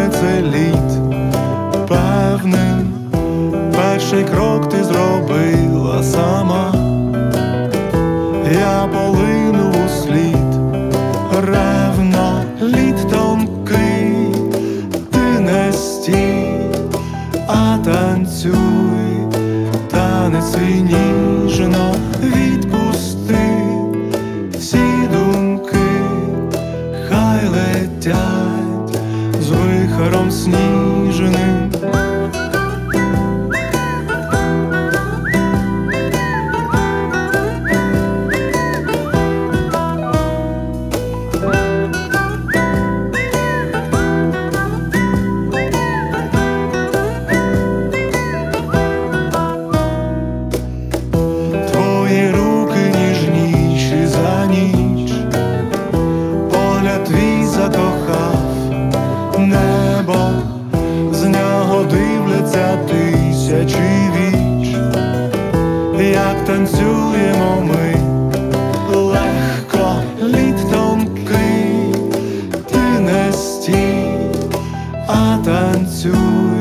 це лід. Певним перший крок ти зробила сама. Я полинув у слід, ревно, лід тонкий. Ти не стій, а танцюй, танець свій ніжно відпусти. Всі думки хай летять з вихором сніжним. Як танцюємо ми, легко, лід тонкий. Ти не стій, а танцюй.